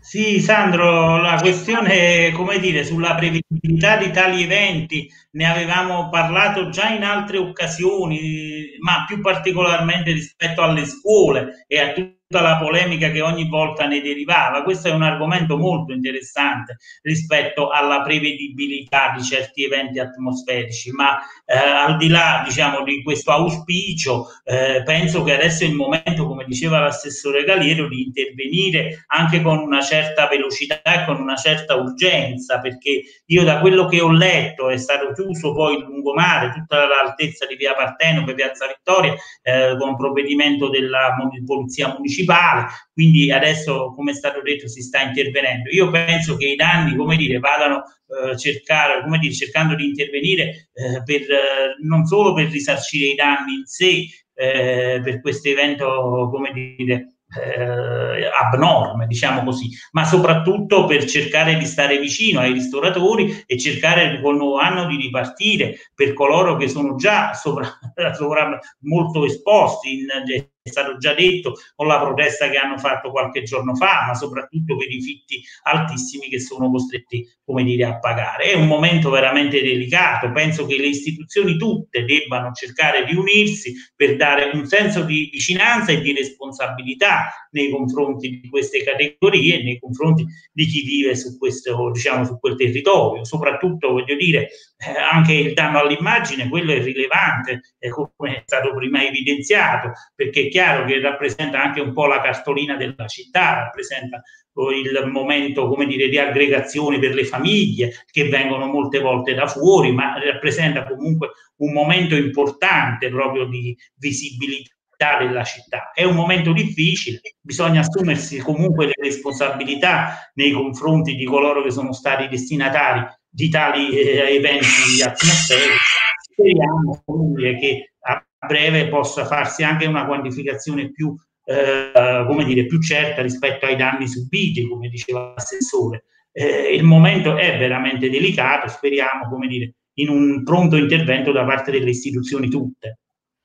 Sì, Sandro, la questione, come dire, sulla prevedibilità di tali eventi ne avevamo parlato già in altre occasioni, ma più particolarmente rispetto alle scuole e a tutta la polemica che ogni volta ne derivava. Questo è un argomento molto interessante rispetto alla prevedibilità di certi eventi atmosferici, ma eh, al di là, diciamo, di questo auspicio, eh, penso che adesso è il momento, come diceva l'assessore Galiero, di intervenire anche con una certa velocità e con una certa urgenza, perché io da quello che ho letto è stato chiuso poi il lungomare, tutta l'altezza di via Partenope, piazza Vittoria, eh, con provvedimento della polizia municipale, quindi adesso, come è stato detto, si sta intervenendo. Io penso che i danni, come dire, vadano eh, cercare, come dire, cercando di intervenire eh, per, eh, non solo per risarcire i danni in sé, eh, per questo evento, come dire, Eh, abnorme, diciamo così, ma soprattutto per cercare di stare vicino ai ristoratori e cercare col nuovo anno di ripartire per coloro che sono già sopra, sopra molto esposti, in, è stato già detto, con la protesta che hanno fatto qualche giorno fa, ma soprattutto per i fitti altissimi che sono costretti, come dire, a pagare. È un momento veramente delicato, penso che le istituzioni tutte debbano cercare di unirsi per dare un senso di vicinanza e di responsabilità nei confronti di queste categorie e nei confronti di chi vive su questo, diciamo, su quel territorio. Soprattutto, voglio dire, eh, anche il danno all'immagine, quello è rilevante, eh, come è stato prima evidenziato, perché è chiaro che rappresenta anche un po' la cartolina della città, rappresenta il momento, come dire, di aggregazione per le famiglie che vengono molte volte da fuori, ma rappresenta comunque un momento importante proprio di visibilità della città. È un momento difficile, bisogna assumersi comunque le responsabilità nei confronti di coloro che sono stati destinatari di tali eh, eventi atmosferici. Speriamo comunque che a breve possa farsi anche una quantificazione più Eh, come dire, più certa rispetto ai danni subiti, come diceva l'assessore. Eh, il momento è veramente delicato, speriamo, come dire, in un pronto intervento da parte delle istituzioni tutte.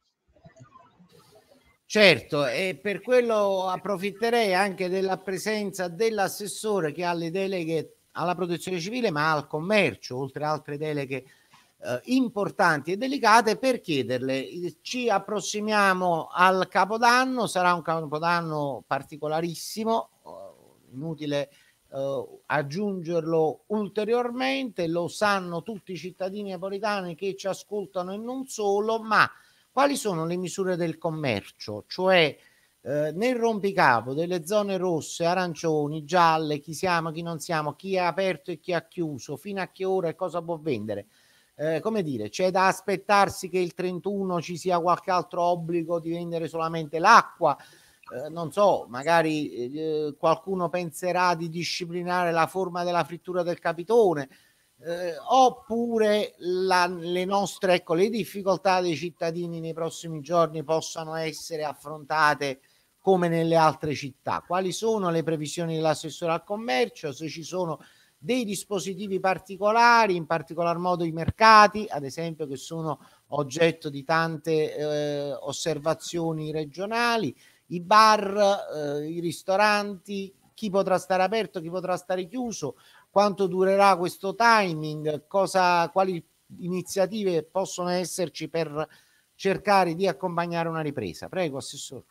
Certo, e per quello approfitterei anche della presenza dell'assessore che ha le deleghe alla protezione civile, ma al commercio, oltre a altre deleghe Eh, importanti e delicate, per chiederle. Ci approssimiamo al Capodanno, sarà un Capodanno particolarissimo, eh, inutile eh, aggiungerlo ulteriormente, lo sanno tutti i cittadini napoletani che ci ascoltano e non solo, ma quali sono le misure del commercio? Cioè eh, nel rompicapo delle zone rosse, arancioni, gialle, chi siamo, chi non siamo, chi è aperto e chi ha chiuso, fino a che ora e cosa può vendere. Eh, come dire, c'è da aspettarsi che il trentuno ci sia qualche altro obbligo di vendere solamente l'acqua, eh, non so, magari eh, qualcuno penserà di disciplinare la forma della frittura del capitone, eh, oppure la, le nostre, ecco, le difficoltà dei cittadini nei prossimi giorni possano essere affrontate come nelle altre città. Quali sono le previsioni dell'assessore al commercio, se ci sono dei dispositivi particolari, in particolar modo i mercati, ad esempio, che sono oggetto di tante eh, osservazioni regionali, i bar, eh, i ristoranti, chi potrà stare aperto, chi potrà stare chiuso, quanto durerà questo timing, cosa, quali iniziative possono esserci per cercare di accompagnare una ripresa. Prego, Assessore.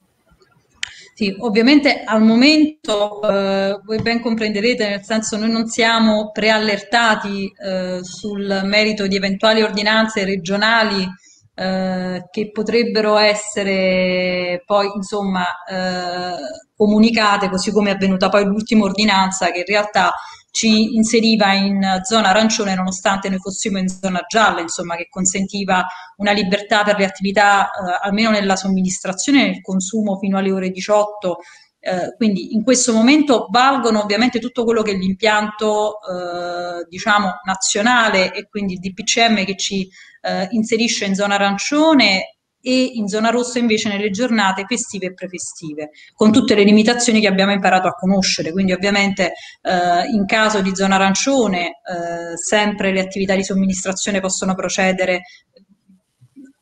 Sì, ovviamente al momento eh, voi ben comprenderete, nel senso noi non siamo preallertati eh, sul merito di eventuali ordinanze regionali eh, che potrebbero essere poi insomma eh, comunicate, così come è avvenuta poi l'ultima ordinanza che in realtà ci inseriva in zona arancione nonostante noi fossimo in zona gialla, insomma, che consentiva una libertà per le attività, eh, almeno nella somministrazione e nel consumo fino alle ore diciotto. Eh, quindi in questo momento valgono ovviamente tutto quello che è l'impianto eh, diciamo nazionale e quindi il D P C M che ci eh, inserisce in zona arancione e in zona rossa invece nelle giornate festive e prefestive, con tutte le limitazioni che abbiamo imparato a conoscere. Quindi ovviamente eh, in caso di zona arancione eh, sempre le attività di somministrazione possono procedere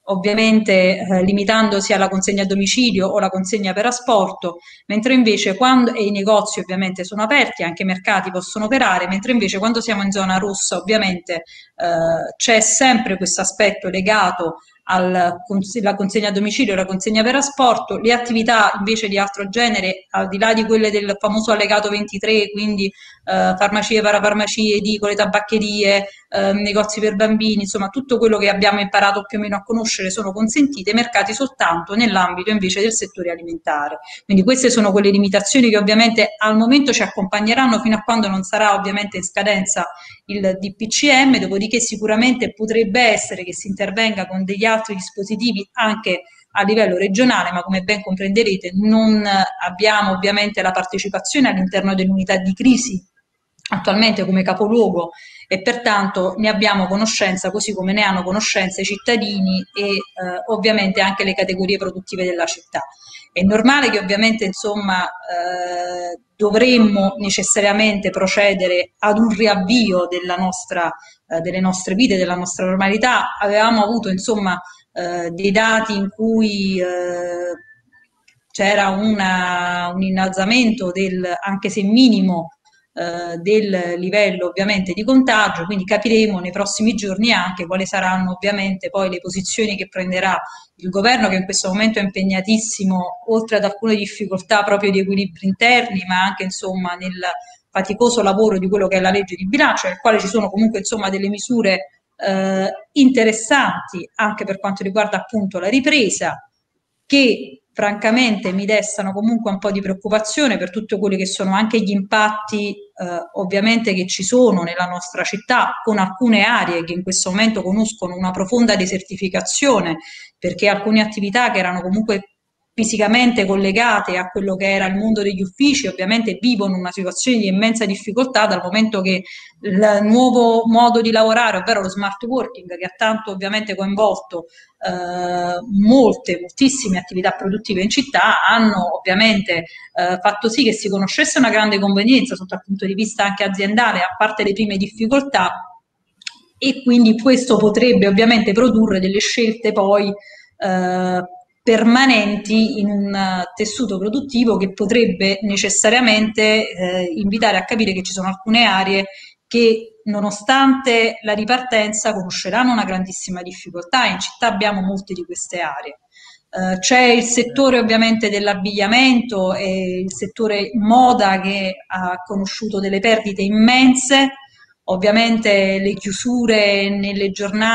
ovviamente eh, limitandosi alla consegna a domicilio o la consegna per asporto, mentre invece quando e i negozi ovviamente sono aperti, anche i mercati possono operare, mentre invece quando siamo in zona rossa ovviamente eh, c'è sempre questo aspetto legato alla consegna a domicilio e la consegna per asporto. Le attività invece di altro genere, al di là di quelle del famoso allegato ventitré, quindi eh, farmacie, parafarmacie, edicole, tabaccherie, eh, negozi per bambini, insomma tutto quello che abbiamo imparato più o meno a conoscere sono consentite, mercati soltanto nell'ambito invece del settore alimentare. Quindi queste sono quelle limitazioni che ovviamente al momento ci accompagneranno fino a quando non sarà ovviamente in scadenza il D P C M, dopodiché sicuramente potrebbe essere che si intervenga con degli altri dispositivi anche a livello regionale, ma come ben comprenderete non abbiamo ovviamente la partecipazione all'interno dell'unità di crisi attualmente come capoluogo e pertanto ne abbiamo conoscenza così come ne hanno conoscenza i cittadini e eh, ovviamente anche le categorie produttive della città. È normale che ovviamente insomma eh, dovremmo necessariamente procedere ad un riavvio della nostra, eh, delle nostre vite, della nostra normalità. Avevamo avuto insomma eh, dei dati in cui eh, c'era una, un innalzamento del, anche se minimo, eh, del livello ovviamente di contagio, quindi capiremo nei prossimi giorni anche quali saranno ovviamente poi le posizioni che prenderà il governo, che in questo momento è impegnatissimo, oltre ad alcune difficoltà proprio di equilibri interni, ma anche insomma nel faticoso lavoro di quello che è la legge di bilancio, nel quale ci sono comunque insomma delle misure eh, interessanti anche per quanto riguarda appunto la ripresa, che francamente mi destano comunque un po' di preoccupazione per tutti quelli che sono anche gli impatti eh, ovviamente che ci sono nella nostra città, con alcune aree che in questo momento conoscono una profonda desertificazione, perché alcune attività che erano comunque fisicamente collegate a quello che era il mondo degli uffici, ovviamente vivono una situazione di immensa difficoltà dal momento che il nuovo modo di lavorare, ovvero lo smart working, che ha tanto ovviamente coinvolto eh, molte, moltissime attività produttive in città, hanno ovviamente eh, fatto sì che si conoscesse una grande convenienza sotto il punto di vista anche aziendale, a parte le prime difficoltà, e quindi questo potrebbe ovviamente produrre delle scelte poi eh, permanenti in un tessuto produttivo che potrebbe necessariamente eh, invitare a capire che ci sono alcune aree che nonostante la ripartenza conosceranno una grandissima difficoltà. In città abbiamo molte di queste aree. Uh, c'è il settore ovviamente dell'abbigliamento e il settore moda che ha conosciuto delle perdite immense. Ovviamente le chiusure nelle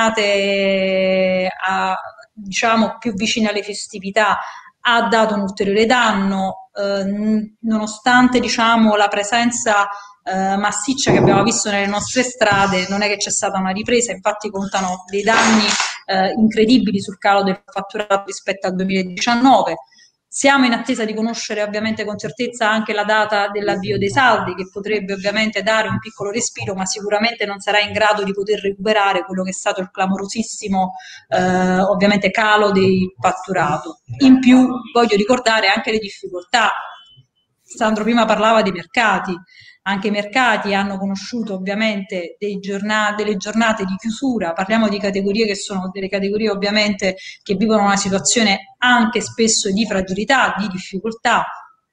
giornate a, diciamo più vicine alle festività ha dato un ulteriore danno, eh, nonostante diciamo la presenza eh, massiccia che abbiamo visto nelle nostre strade, non è che c'è stata una ripresa, infatti contano dei danni eh, incredibili sul calo del fatturato rispetto al duemiladiciannove. Siamo in attesa di conoscere ovviamente con certezza anche la data dell'avvio dei saldi, che potrebbe ovviamente dare un piccolo respiro, ma sicuramente non sarà in grado di poter recuperare quello che è stato il clamorosissimo eh, ovviamente calo del fatturato. In più voglio ricordare anche le difficoltà. Sandro prima parlava dei mercati. Anche i mercati hanno conosciuto ovviamente dei giornate, delle giornate di chiusura, parliamo di categorie che sono delle categorie ovviamente che vivono una situazione anche spesso di fragilità, di difficoltà.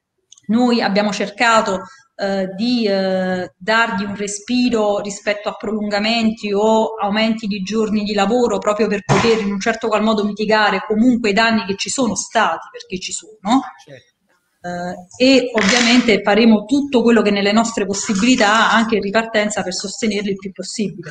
Noi abbiamo cercato eh, di eh, dargli un respiro rispetto a prolungamenti o aumenti di giorni di lavoro proprio per poter in un certo qual modo mitigare comunque i danni che ci sono stati, perché ci sono. Certo. Uh, e ovviamente faremo tutto quello che è nelle nostre possibilità anche in ripartenza per sostenerli il più possibile.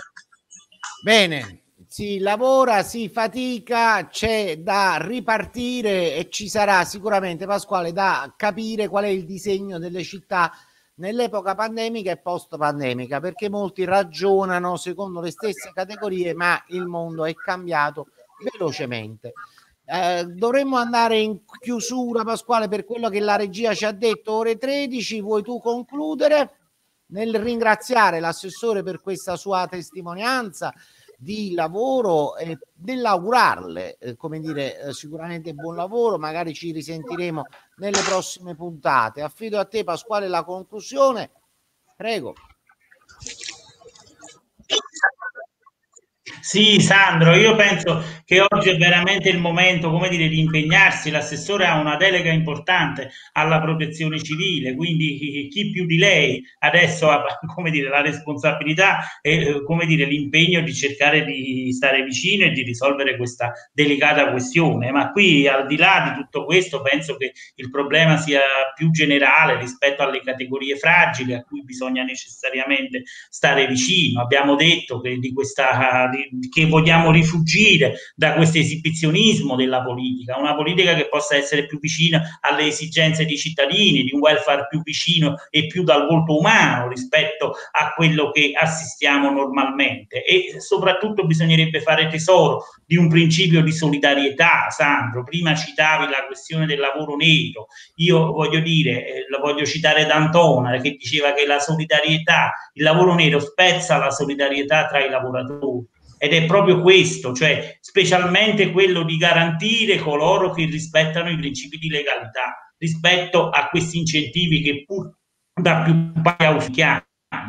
Bene, si lavora, si fatica, c'è da ripartire e ci sarà sicuramente, Pasquale, da capire qual è il disegno delle città nell'epoca pandemica e post pandemica, perché molti ragionano secondo le stesse categorie, ma il mondo è cambiato velocemente. Eh, dovremmo andare in chiusura, Pasquale, per quello che la regia ci ha detto, ore tredici. Vuoi tu concludere nel ringraziare l'assessore per questa sua testimonianza di lavoro e nell'augurarle eh, come dire eh, sicuramente buon lavoro, magari ci risentiremo nelle prossime puntate. Affido a te, Pasquale, la conclusione, prego. Sì, Sandro, io penso che oggi è veramente il momento, come dire, di impegnarsi. L'assessore ha una delega importante alla protezione civile, quindi chi, chi più di lei adesso ha, come dire, la responsabilità e, eh, come dire, l'impegno di cercare di stare vicino e di risolvere questa delicata questione. Ma qui, al di là di tutto questo, penso che il problema sia più generale rispetto alle categorie fragili a cui bisogna necessariamente stare vicino. Abbiamo detto che di questa di, che vogliamo rifugire da questo esibizionismo della politica, una politica che possa essere più vicina alle esigenze dei cittadini, di un welfare più vicino e più dal volto umano rispetto a quello che assistiamo normalmente. E soprattutto bisognerebbe fare tesoro di un principio di solidarietà. Sandro, prima citavi la questione del lavoro nero, io voglio dire, eh, lo voglio citare D'Antona, che diceva che la solidarietà, il lavoro nero spezza la solidarietà tra i lavoratori. Ed è proprio questo, cioè specialmente quello di garantire coloro che rispettano i principi di legalità rispetto a questi incentivi che pur da più parti auspichiamo.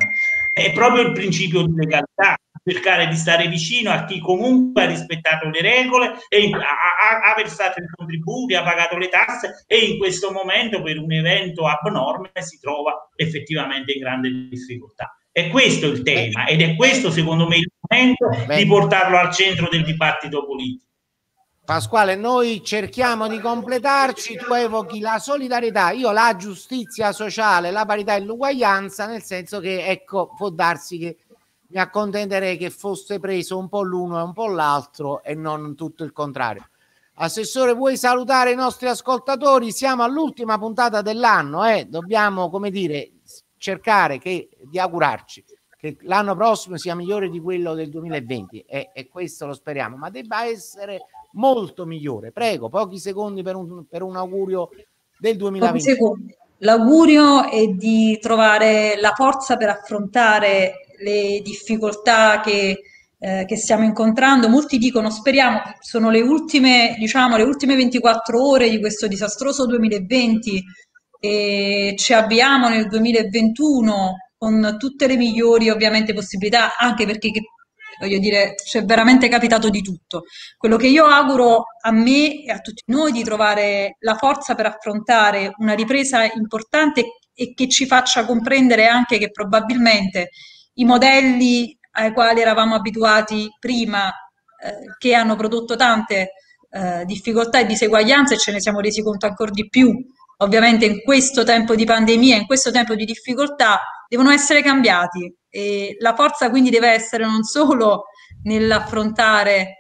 È proprio il principio di legalità, cercare di stare vicino a chi comunque ha rispettato le regole e ha, ha, ha versato i contributi, ha pagato le tasse e in questo momento per un evento abnorme si trova effettivamente in grande difficoltà. È questo il tema ed è questo secondo me il momento Beh. di portarlo al centro del dibattito politico. Pasquale, noi cerchiamo di completarci, tu evochi la solidarietà, io la giustizia sociale, la parità e l'uguaglianza, nel senso che, ecco, può darsi che mi accontenterei che fosse preso un po' l'uno e un po' l'altro e non tutto il contrario. Assessore, vuoi salutare i nostri ascoltatori? Siamo all'ultima puntata dell'anno, eh? Dobbiamo, come dire, cercare che, di augurarci che l'anno prossimo sia migliore di quello del duemilaventi e, e questo lo speriamo, ma debba essere molto migliore. Prego, pochi secondi per un, per un augurio del duemilaventi. L'augurio è di trovare la forza per affrontare le difficoltà che, eh, che stiamo incontrando. Molti dicono, speriamo, sono le ultime, diciamo, le ultime ventiquattro ore di questo disastroso duemilaventi e ci avviamo nel duemilaventuno con tutte le migliori ovviamente possibilità, anche perché che, voglio dire, c'è veramente capitato di tutto. Quello che io auguro a me e a tutti noi di trovare la forza per affrontare una ripresa importante e che ci faccia comprendere anche che probabilmente i modelli ai quali eravamo abituati prima, eh, che hanno prodotto tante eh, difficoltà e diseguaglianze, e ce ne siamo resi conto ancora di più, ovviamente in questo tempo di pandemia, in questo tempo di difficoltà, devono essere cambiati. E la forza quindi deve essere non solo nell'affrontare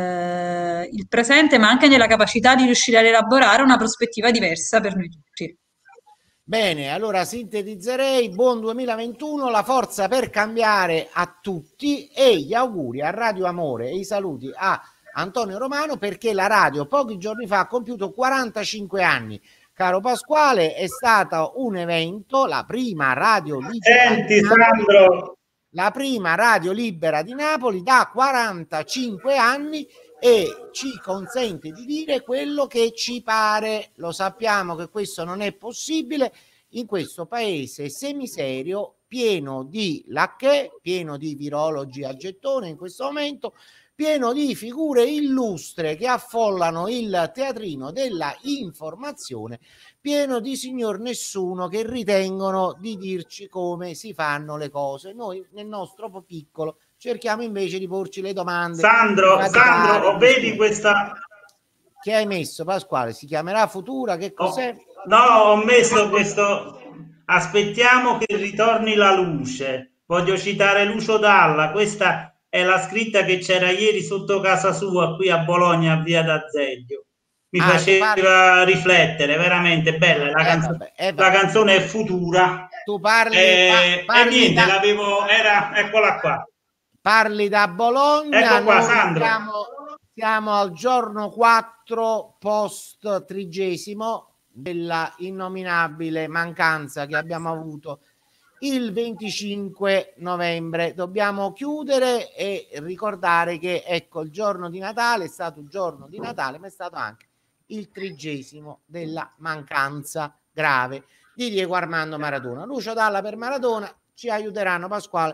eh, il presente, ma anche nella capacità di riuscire ad elaborare una prospettiva diversa per noi tutti. Bene, allora sintetizzerei: buon duemilaventuno, la forza per cambiare a tutti e gli auguri a Radio Amore e i saluti a Antonio Romano, perché la radio pochi giorni fa ha compiuto quarantacinque anni. Caro Pasquale, è stato un evento, la prima radio libera Senti, di Napoli, Sandro, la prima radio libera di Napoli da quarantacinque anni, e ci consente di dire quello che ci pare. Lo sappiamo che questo non è possibile in questo paese semiserio, pieno di lacchè, pieno di virologi a gettone in questo momento, pieno di figure illustre che affollano il teatrino della informazione, pieno di signor nessuno che ritengono di dirci come si fanno le cose. Noi nel nostro piccolo cerchiamo invece di porci le domande. Sandro, Sandro, vedi questa... Che hai messo, Pasquale? Si chiamerà Futura? Che cos'è? Oh, no, ho messo questo... Aspettiamo che ritorni la luce. Voglio citare Lucio Dalla. Questa è la scritta che c'era ieri sotto casa sua qui a Bologna, a via d'Azeglio. Mi ah, faceva parli... riflettere, veramente bella. La, eh, canzo... vabbè, eh, la canzone è Futura. Tu parli... Eh, pa- parli e niente, da... l'avevo... Era... Eccola qua. Parli da Bologna. Ecco qua, Sandro. Siamo, siamo al giorno quattro post trigesimo della innominabile mancanza che abbiamo avuto il venticinque novembre. Dobbiamo chiudere e ricordare che, ecco, il giorno di Natale è stato un giorno di Natale, ma è stato anche il trigesimo della mancanza grave di Diego Armando Maradona. Lucio Dalla per Maradona ci aiuteranno, Pasquale,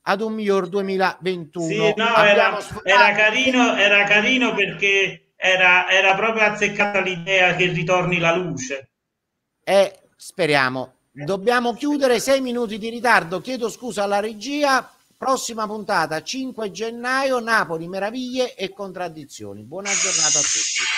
ad un miglior duemilaventuno. Sì, no, era, era, carino, era carino perché era, era proprio azzeccata l'idea che ritorni la luce. E speriamo. Dobbiamo chiudere, sei minuti di ritardo, chiedo scusa alla regia. Prossima puntata cinque gennaio, Napoli, meraviglie e contraddizioni. Buona giornata a tutti.